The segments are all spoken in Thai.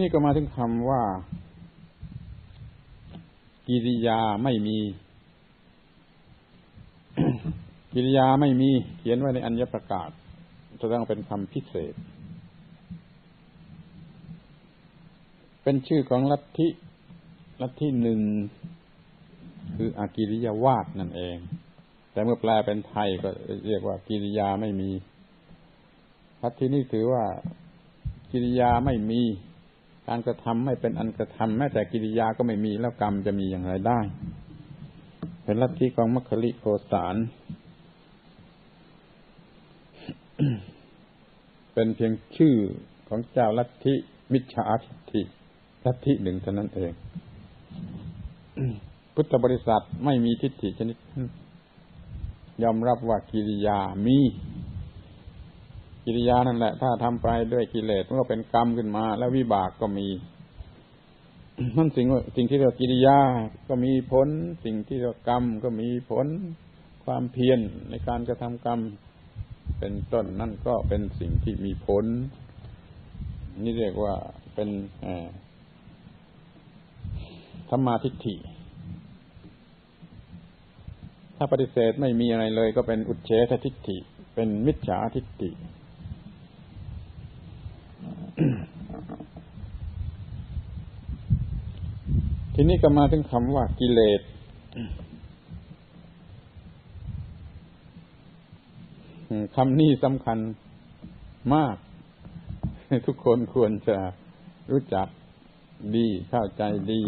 นี้ก็มาถึงคำว่ากิริยาไม่มี กิริยาไม่มีเขียนไว้ในอัญญประกาศจะต้องเป็นคำพิเศษเป็นชื่อของลัทธิหนึ่งคืออากิริยาวาทนั่นเองแต่เมื่อแปลเป็นไทยก็เรียกว่ากิริยาไม่มีลัทธินี้ถือว่ากิริยาไม่มีการกระทำไม่เป็นอันกระทำแม้แต่กิริยาก็ไม่มีแล้วกรรมจะมีอย่างไรได้เป็นลัทธิของมัคคิริโกษาน เป็นเพียงชื่อของเจ้าลัทธิมิจฉาทิฏฐิลัทธิหนึ่งเท่านั้นเอง พุทธบริษัทไม่มีทิฏฐิชนิดยอมรับว่ากิริยามีกิริยานั่นแหละถ้าทำไปด้วยกิเลสมันก็เป็นกรรมขึ้นมาแล้ววิบากก็มี นั่นสิ่งที่เรียกกิริยาก็มีผลสิ่งที่เรียกกรรมก็มีผลความเพียรในการกระทำกรรมเป็นต้นนั่นก็เป็นสิ่งที่มีผลนี่เรียกว่าเป็นสัมมาทิฏฐิถ้าปฏิเสธไม่มีอะไรเลยก็เป็นอุจเฉททิฏฐิเป็นมิจฉาทิฏฐิ ทีนี้ก็มาถึงคำว่ากิเลสคำนี้สำคัญมากทุกคนควรจะรู้จักดีเข้าใจดี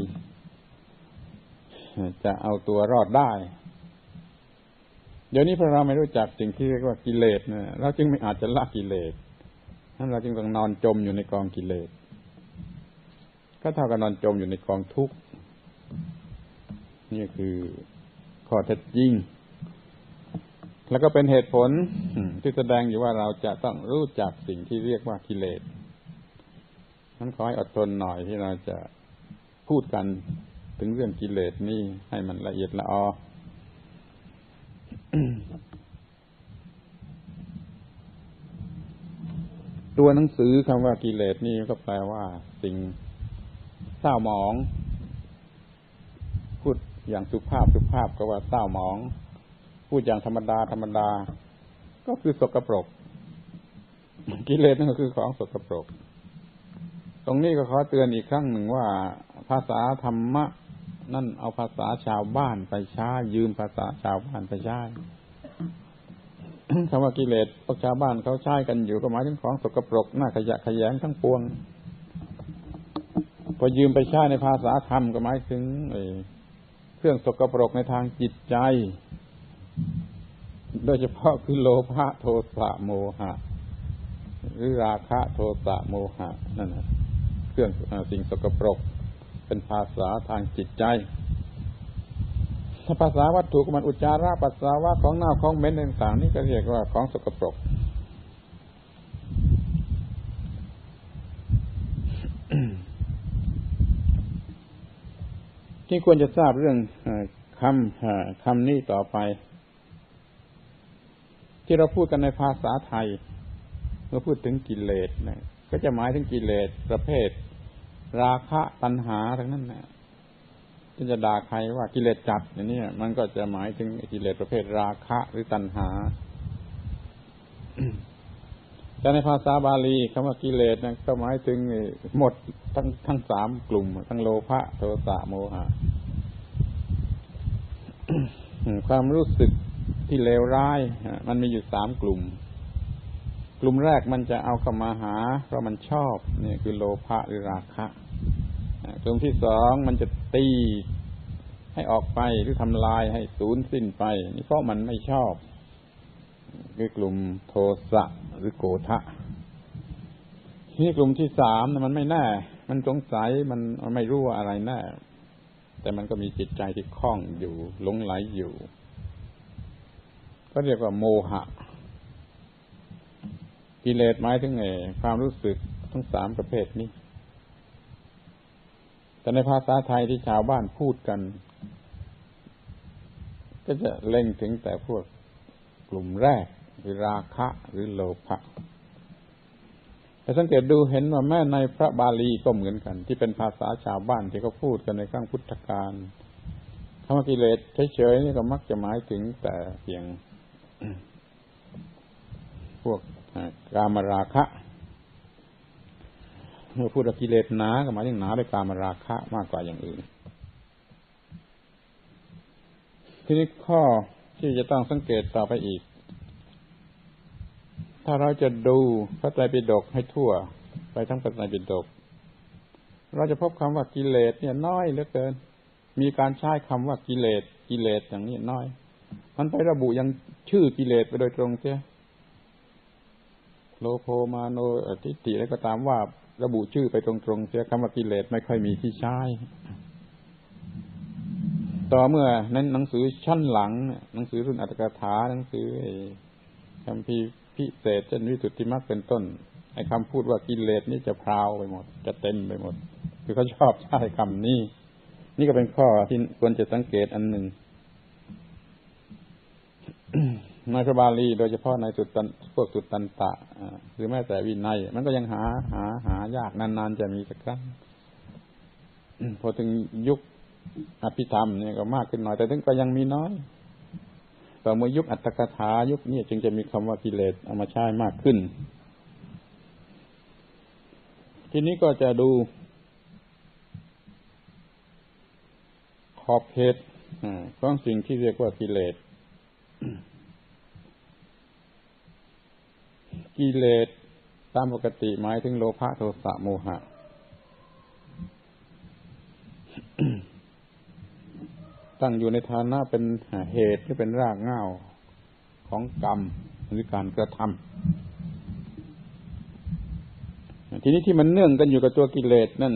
จะเอาตัวรอดได้เดี๋ยวนี้พอเราไม่รู้จักสิ่งที่เรียกว่ากิเลสเนี่ยเราจึงไม่อาจจะละกิเลสนั้นเราจึงต้องนอนจมอยู่ในกองกิเลสก็เท่ากับนอนจมอยู่ในกองทุกข์นี่คือข้อเท็จจริงแล้วก็เป็นเหตุผลที่แสดงอยู่ว่าเราจะต้องรู้จักสิ่งที่เรียกว่ากิเลสนั้นขอให้อดทนหน่อยที่เราจะพูดกันถึงเรื่องกิเลสนี่ให้มันละเอียดละออ ตัวหนังสือคำว่ากิเลสนี่ก็แปลว่าสิ่งเศร้าหมองพูดอย่างสุภาพก็ว่าเศร้าหมองพูดอย่างธรรมดาก็คือสกปรกกิเลสนั่นก็คือของสกปรกตรงนี้ก็ขอเตือนอีกครั้งหนึ่งว่าภาษาธรรมะนั่นเอาภาษาชาวบ้านไปใช้ยืมภาษาชาวบ้านไปใช้ คำว่ากิเลสพวกชาวบ้านเขาใช้กันอยู่ก็หมายถึงของสกปรกน่าขยะแขยงทั้งปวงพอยืมไปใช้ในภาษาธรรมก็หมายถึงเครื่องสกปรกในทางจิตใจโดยเฉพาะคือโลภะโทสะโมหะหรือราคะโทสะโมหะนั่นน่ะเครื่องสิ่งสกปรกเป็นภาษาทางจิตใจถ้าภาษาวัตถุก็มันอุจจาระปัสสาวะของเน่าของเหม็นต่างๆนี่ก็เรียกว่าของสกปรก ที่ควรจะทราบเรื่องคำนี้ต่อไปที่เราพูดกันในภาษาไทยเมื่อพูดถึงกิเลสนะก็จะหมายถึงกิเลสประเภทราคะตัณหาทั้งนั้นนะจะด่าใครว่ากิเลสจัดอย่างนี้มันก็จะหมายถึงกิเลสประเภทราคะหรือตัณหา แต่ในภาษาบาลีคำว่ากิเลสนะก็หมายถึงหมดทั้งสามกลุ่มทั้งโลภะโทสะโมหะ ความรู้สึกที่เลวร้ายมันมีอยู่สามกลุ่มกลุ่มแรกมันจะเอาเข้ามาหาเพราะมันชอบนี่คือโลภะหรือราคะกลุ่มที่สองมันจะตีให้ออกไปหรือทำลายให้สูญสิ้นไปนี่เพราะมันไม่ชอบคือกลุ่มโทสะหรือโกฏะนี่กลุ่มที่สามมันไม่แน่มันสงสัยมันไม่รู้ว่าอะไรแน่แต่มันก็มีจิตใจที่คล้องอยู่หลงไหลอยู่ก็เรียกว่าโมหะกิเลสหมายถึงความรู้สึกทั้งสามประเภทนี้แต่ในภาษาไทยที่ชาวบ้านพูดกันก็จะเล็งถึงแต่พวกกลุ่มแรกคือราคะหรือโลภะแต่สังเกตดูเห็นว่าแม้ในพระบาลีก็เหมือนกันที่เป็นภาษาชาวบ้านที่เขาพูดกันในครั้งพุทธกาลคำว่ากิเลสเฉยๆนี่ก็มักจะหมายถึงแต่เพียงพวกกามราคะเมื่อพูดว่ากิเลสหนาก็หมายถึงหนาด้วยกามราคะมากกว่าอย่างอื่นทีนี้ข้อที่จะต้องสังเกตต่อไปอีกถ้าเราจะดูพระไตรปิฎกให้ทั่วไปทั้งพระไตรปิฎกเราจะพบคำว่ากิเลสเนี่ยน้อยเหลือเกินมีการใช้คำว่ากิเลสอย่างนี้น้อยมันไประบุยังชื่อกิเลสไปโดยตรงเสียโลโภมาโนทิฏฐิแล้วก็ตามว่าระบุชื่อไปตรงๆเสียคำว่ากิเลสไม่ค่อยมีที่ใช้ต่อเมื่อนั้นหนังสือชั้นหลังหนังสือรุ่นอัตถกถาหนังสือคัมภีร์พิเศษเช่นวิสุทธิมรรคเป็นต้นไอ้คำพูดว่ากิเลสนี่จะพราวไปหมดจะเต็มไปหมดคือเขาชอบใช้คำนี้นี่ก็เป็นข้อที่ควรจะสังเกตอันหนึ่ง ในพระบาลีโดยเฉพาะในพวกสุตตันตะหรือแม้แต่วินัยมันก็ยังหายากนานๆจะมีสักครั้ง พอถึงยุคอภิธรรมเนี่ยก็มากขึ้นหน่อยแต่ถึงก็ยังมีน้อยต่อเมื่อยุคอัตถกถายุคนี้จึงจะมีคำว่ากิเลสเอามาใช้มากขึ้นทีนี้ก็จะดูขอบเขตของสิ่งที่เรียกว่ากิเลสกิเลสตามปกติหมายถึงโลภะโทสะโมหะตั้งอยู่ในฐานะเป็นเหตุที่เป็นรากเหง้าของกรรมหรือการกระทำทีนี้ที่มันเนื่องกันอยู่กับตัวกิเลสนั่น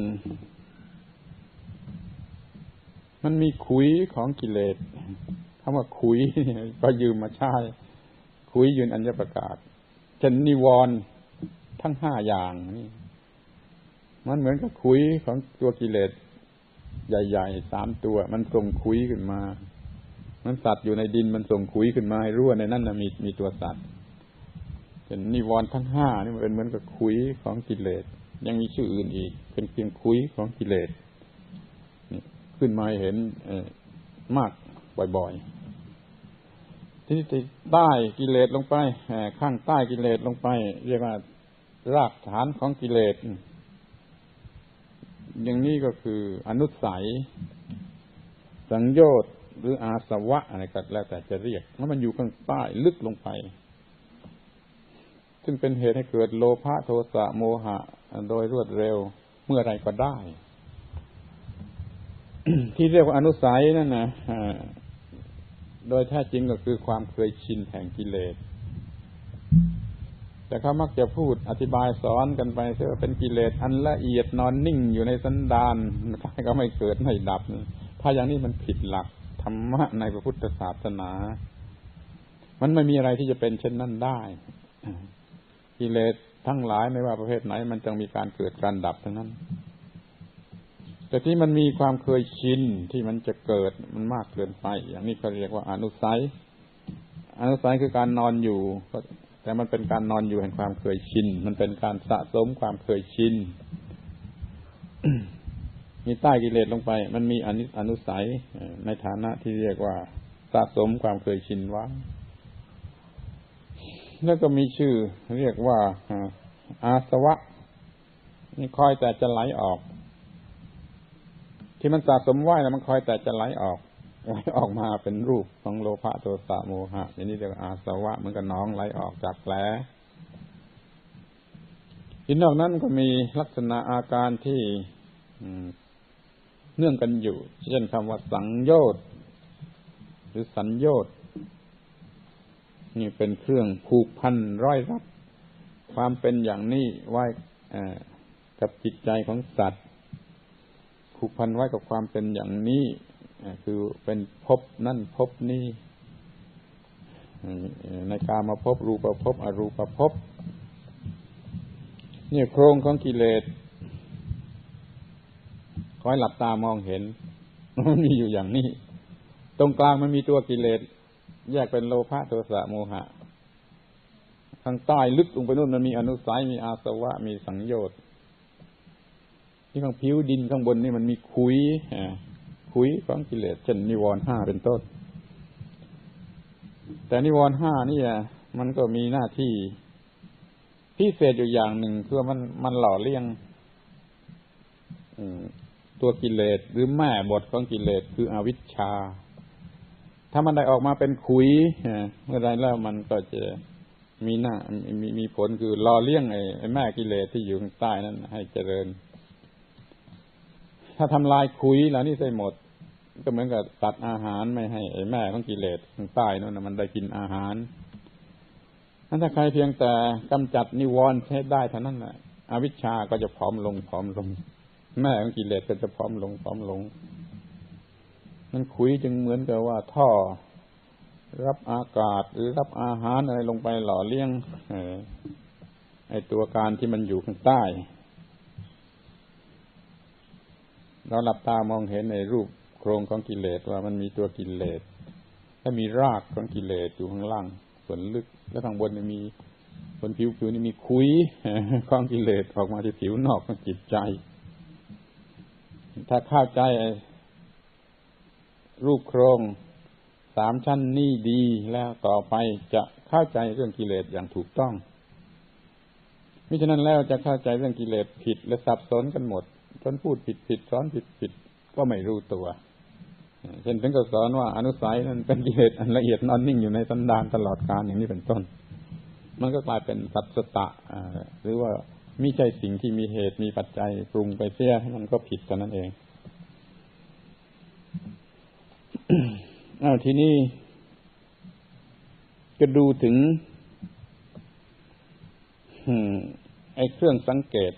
มันมีขุยของกิเลสคำว่าขุยก็ยืมมาใช้ขุยยืนอัญญประกาศเช่นนิวรณ์ทั้ง5อย่างนี่มันเหมือนกับขุยของตัวกิเลสใหญ่ๆ3ตัวมันส่งขุยขึ้นมามันสัตว์อยู่ในดินมันส่งขุยขึ้นมาให้รู้ว่าในนั้นน่ะมีตัวสัตว์เป็นนิวรณ์ทั้ง5นี่มันเป็นเหมือนกับขุยของกิเลสยังมีชื่ออื่นอีกเป็นเพียงขุยของกิเลสนี่ขึ้นมาเห็นมากบ่อยๆที่ใต้กิเลสลงไปข้างใต้กิเลสลงไปเรียกว่ารากฐานของกิเลสอย่างนี้ก็คืออนุสัยสังโยชน์หรืออาสวะอะไรก็แล้วแต่จะเรียกแล้วมันอยู่ข้างใต้ลึกลงไปซึ่งเป็นเหตุให้เกิดโลภะโทสะโมหะโดยรวดเร็วเมื่อไรก็ได้ ที่เรียกว่าอนุสัยนั่นนะโดยแท้จริงก็คือความเคยชินแห่งกิเลสแต่เขามักจะพูดอธิบายสอนกันไปว่าเป็นกิเลสอันละเอียดนอนนิ่งอยู่ในสันดานก็ไม่เกิดไม่ดับถ้าอย่างนี้มันผิดหลักธรรมะในพระพุทธศาสนามันไม่มีอะไรที่จะเป็นเช่นนั้นได้กิเลสทั้งหลายไม่ว่าประเภทไหนมันต้องมีการเกิดการดับทั้งนั้นแต่ที่มันมีความเคยชินที่มันจะเกิดมันมากเกินไปอย่างนี้เขาเรียกว่าอนุสัยคือการนอนอยู่แต่มันเป็นการนอนอยู่แห่งความเคยชินมันเป็นการสะสมความเคยชิน มีใต้กิเลสลงไปมันมีอนุสัยในฐานะที่เรียกว่าสะสมความเคยชินไว้แล้วก็มีชื่อเรียกว่าอาสวะนี่คอยแต่จะไหลออกที่มันสะสมไว้แล้วมันคอยแต่จะไหลออกมาเป็นรูปของโลภะโทสะโมหะอย่างนี้เรียกว่าอาสวะเหมือนกับน้องไหลออกจากแผลที่นอกนั้นก็มีลักษณะอาการที่เนื่องกันอยู่เช่นคำว่าสังโยชน์หรือสัญโยชน์นี่เป็นเครื่องผูกพันร้อยรัดความเป็นอย่างนี้ไว้กับจิตใจของสัตว์ผูกพันไว้กับความเป็นอย่างนี้คือเป็นภพนั่นภพนี้ในกามภพรูปภพอรูปภพนี่โครงของกิเลสขอให้หลับตามองเห็นมันมีอยู่อย่างนี้ตรงกลางมันมีตัวกิเลสแยกเป็นโลภะโทสะโมหะข้างใต้ลึกลงไปนู่นมันมีอนุสัยมีอาสวะมีสังโยชน์ที่ข้างผิวดินข้างบนนี่มันมีขุยของกิเลสเช่นนิวรณ์ห้าเป็นต้นแต่นิวรณ์ห้านี่มันก็มีหน้าที่พิเศษอยู่อย่างหนึ่งคือมันหล่อเลี้ยงตัวกิเลสหรือแม่บทของกิเลสคืออวิชชาถ้ามันได้ออกมาเป็นขุยเมื่อไรแล้วมันก็จะมีผลคือหล่อเลี้ยงไอ้แม่กิเลสที่อยู่ข้างใต้นั้นให้เจริญถ้าทำลายขุยแล้วนี่ใส่หมดก็เหมือนกับตัดอาหารไม่ให้ไอ้แม่ของกิเลสข้างใต้นั่นมันได้กินอาหารถ้าใครเพียงแต่กำจัดนิวรณ์ให้ได้เท่านั้นแหละอวิชชาก็จะผอมลงแม่ของกิเลสก็จะผอมลงนั่นขุยจึงเหมือนกับว่าท่อรับอากาศหรือรับอาหารอะไรลงไปหล่อเลี้ยงไอ้ตัวการที่มันอยู่ข้างใต้เราหลับตามองเห็นในรูปโครงของกิเลสว่ามันมีตัวกิเลสและมีรากของกิเลสอยู่ข้างล่างส่วนลึกแล้วข้างบนมีบนผิวนี่มีขุยของกิเลสออกมาที่ผิวนอกของจิตใจถ้าเข้าใจรูปโครงสามชั้นนี้ดีแล้วต่อไปจะเข้าใจเรื่องกิเลสอย่างถูกต้องมิฉะนั้นแล้วจะเข้าใจเรื่องกิเลสผิดและสับสนกันหมดจนพูดผิดสอนผิดก็ไม่รู้ตัวเช่นถึงกับสอนว่าอนุสัยนั้นเป็นกิเลสอันละเอียดนอนนิ่งอยู่ในสันดานตลอดกาลอย่างนี้เป็นต้นมันก็กลายเป็นสัตสตะหรือว่าไม่ใช่สิ่งที่มีเหตุมีปัจจัยปรุงไปเสียมันก็ผิดเท่านั้นเองทีนี้ก็ดูถึงไอ้เครื่องสังเกต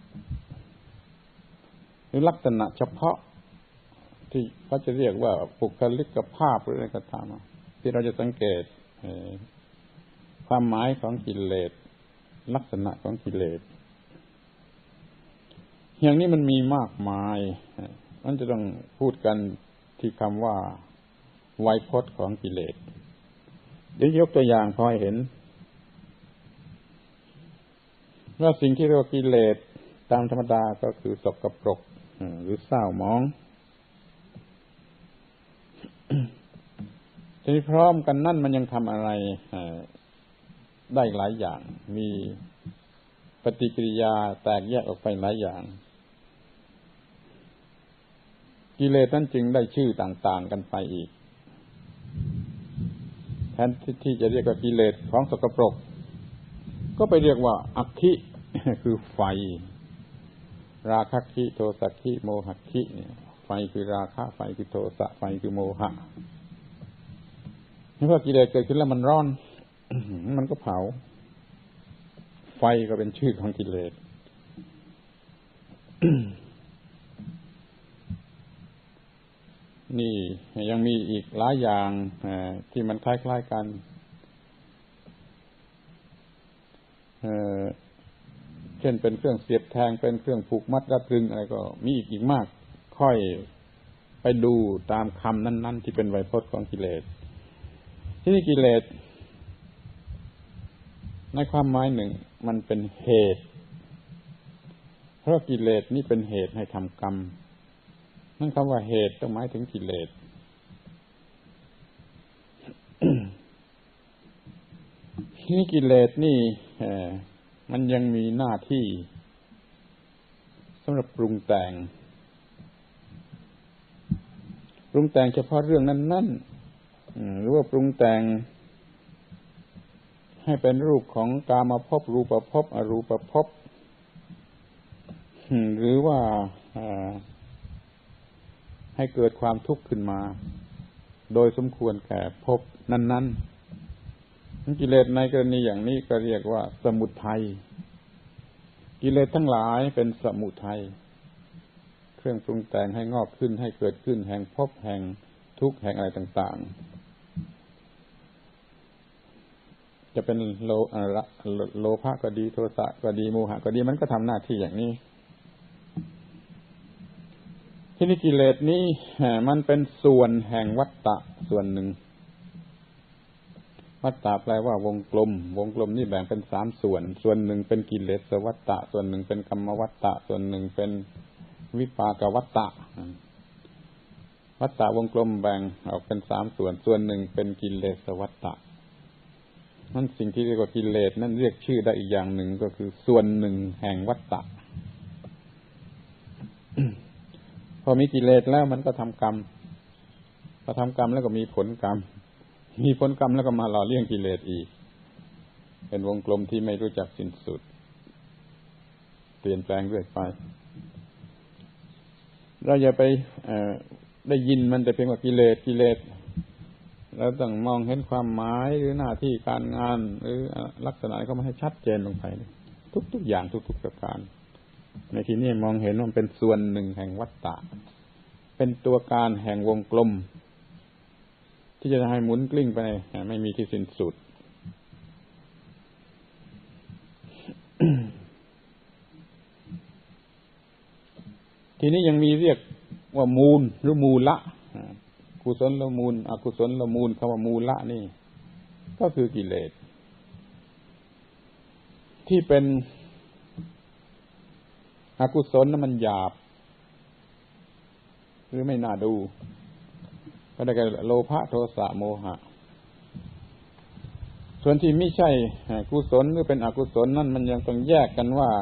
หรือลักษณะเฉพาะที่เขาจะเรียกว่าบุคลิกภาพหรืออะไรก็ตามที่เราจะสังเกตความหมายของกิเลสลักษณะของกิเลสอย่างนี้มันมีมากมายมันจะต้องพูดกันที่คำว่าไวยพจน์ของกิเลสเดี๋ยวยกตัวอย่างพอให้เห็นว่าสิ่งที่เรียกว่ากิเลสตามธรรมดาก็คือสกปรกหรือเศร้าหมองทีนี้พร้อมกันนั่นมันยังทำอะไรได้หลายอย่างมีปฏิกิริยาแตกแยกออกไปหลายอย่างกิเลสนั้นจึงได้ชื่อต่างๆกันไปอีกแทนที่จะเรียกว่ากิเลสของสกปรกก็ไปเรียกว่าอัคคิคือไฟราคะคิโทสะคิโมหะคิเนี่ยไฟคือราคะไฟคือโทสะไฟคือโมหะเมื่อกิเลสเกิดขึ้นแล้วมันร้อน มันก็เผาไฟก็เป็นชื่อของกิเลส นี่ยังมีอีกหลายอย่างที่มันคล้ายๆกันเช่นเป็นเครื่องเสียบแทงเป็นเครื่องผูกมัดรัดรึงอะไรก็มีอีกมากค่อยไปดูตามคำนั้นๆที่เป็นไวยพจน์ของกิเลสที่นี่กิเลสในความหมายหนึ่งมันเป็นเหตุเพราะกิเลสนี่เป็นเหตุให้ทำกรรมนั่นคำว่าเหตุต้องหมายถึงกิเลส ที่นี่กิเลสนี่มันยังมีหน้าที่สำหรับปรุงแต่งเฉพาะเรื่องนั้นๆหรือว่าปรุงแต่งให้เป็นรูปของกามภพรูปภพอรูปภพหรือว่าให้เกิดความทุกข์ขึ้นมาโดยสมควรแก่ภพนั้นๆกิเลสในกรณีอย่างนี้ก็เรียกว่าสมุทัยกิเลสทั้งหลายเป็นสมุทัยเครื่องปรุงแต่งให้งอกขึ้นให้เกิดขึ้นแห่งภพแห่งทุกข์แห่งอะไรต่างๆจะเป็นโลภะก็ดีโทสะก็ดีโมหะก็ดีมันก็ทำหน้าที่อย่างนี้ที่นี่กิเลสนี้มันเป็นส่วนแห่งวัฏฏะส่วนหนึ่งววัฏฏะแปลว่าวงกลมวงกลมนี่แบ่งเป็น3ส่วนส่วนหนึ่งเป็นกิเลสวัฏฏะส่วนหนึ่งเป็นกรรมวัฏฏะส่วนหนึ่งเป็นวิปากวัฏฏะวัฏฏะวงกลมแบ่งออกเป็น3ส่วนส่วนหนึ่งเป็นกิเลสวัฏฏะนั่นสิ่งที่เรียกว่ากิเลสนั่นเรียกชื่อได้อีกอย่างหนึ่งก็คือส่วนหนึ่งแห่งวัฏฏะ พอมีกิเลสแล้วมันก็ทำกรรมพอทำกรรมแล้วก็มีผลกรรมมีผลกรรมแล้วก็มาหล่อเลี้ยงกิเลสอีกเป็นวงกลมที่ไม่รู้จักสิ้นสุดเปลี่ยนแปลงเรื่อยไปเราอย่าไปได้ยินมันแต่เพียงว่ากิเลสกิเลสเราต้องมองเห็นความหมายหรือหน้าที่การงานหรือลักษณะก็มาให้ชัดเจนลงไปทุกอย่างทุกๆประการในที่นี้มองเห็นว่ามันเป็นส่วนหนึ่งแห่งวัฏฏะเป็นตัวการแห่งวงกลมที่จะให้หมุนกลิ้งไปไม่มีที่สิ้นสุด ทีนี้ยังมีเรียกว่ามูลหรือมูละกุศลละมูลอกุศลละมูลคำว่ามูละนี่ก็คือกิเลสที่เป็นอกุศลนั้นมันหยาบหรือไม่น่าดูก็ได้แก่โลภะโทสะโมหะส่วนที่ไม่ใช่กุศลหรือเป็นอกุศลนั่นมันยังต้องแยกกันว่า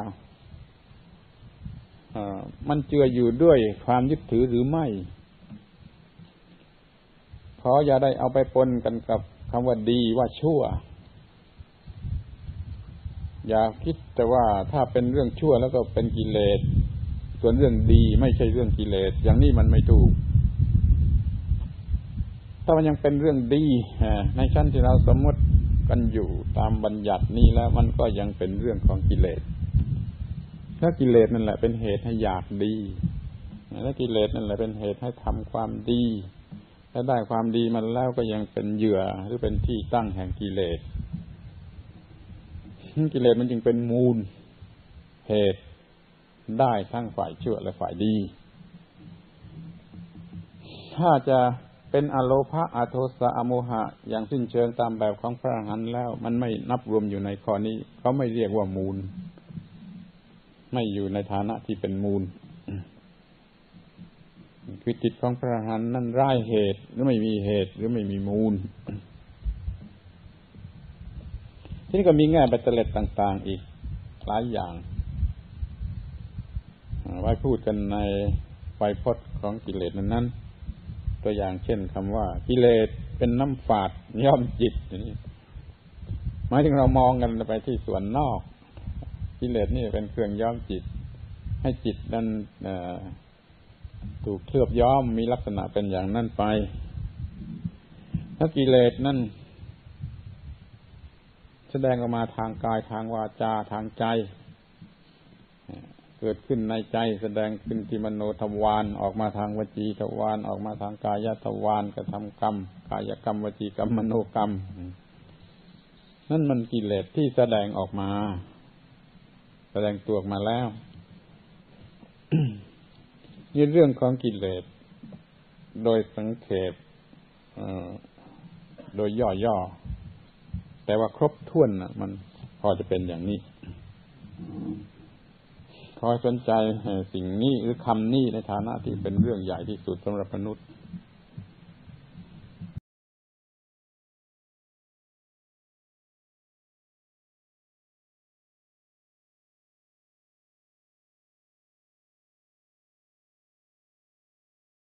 มันเจืออยู่ด้วยความยึดถือหรือไม่ขออย่าได้เอาไปปนกันกับคำว่าดีว่าชั่วอย่าคิดแต่ว่าถ้าเป็นเรื่องชั่วแล้วก็เป็นกิเลสส่วนเรื่องดีไม่ใช่เรื่องกิเลสอย่างนี้มันไม่ถูกถ้ามันยังเป็นเรื่องดีในชั้นที่เราสมมติกันอยู่ตามบัญญัตินี้แล้วมันก็ยังเป็นเรื่องของกิเลสถ้ากิเลสนั่นแหละเป็นเหตุให้อยากดีและกิเลสนั่นแหละเป็นเหตุให้ทำความดีถ้าได้ความดีมันแล้วก็ยังเป็นเหยื่อหรือเป็นที่ตั้งแห่งกิเลสกิเลสมันจึงเป็นมูลเหตุได้ทั้งฝ่ายชั่วและฝ่ายดีถ้าจะเป็นอโลภะอโทสะอโมหะอย่างสิ้นเชิงตามแบบของพระอรหันต์แล้วมันไม่นับรวมอยู่ในข้อนี้เขาไม่เรียกว่ามูลไม่อยู่ในฐานะที่เป็นมูลคือจิตของพระอรหันต์นั้นไร้เหตุหรือไม่มีเหตุหรือไม่มีมูลทีนี้ก็มีแง่ปัจเจกต่างๆอีกหลายอย่างไว้พูดกันในไวยพจน์ของกิเลสนั้นตัวอย่างเช่นคำว่ากิเลสเป็นน้ำฝาดย่อมจิตนี่หมายถึงเรามองกันไปที่ส่วนนอกกิเลสนี่เป็นเครื่องย้อมจิตให้จิตนั้นถูกเคลือบย้อมมีลักษณะเป็นอย่างนั้นไปถ้ากิเลสนั่นแสดงออกมาทางกายทางวาจาทางใจเกิดขึ้นในใจแสดงขึ้นที่มโนทวารออกมาทางวจีทวารออกมาทางกายทวารกระทำกรรมกายกรรมวจีกรรมมโนกรรมนั่นมันกิเลสที่แสดงออกมาแสดงตัวออกมาแล้ว นี่เรื่องของกิเลสโดยสังเขปโดยย่อๆแต่ว่าครบถ้วนนะมันพอจะเป็นอย่างนี้ขอให้สนใจสิ่งนี้หรือคำนี้ในฐานะที่เป็นเรื่องใหญ่ที่สุดสำหรับมนุษย์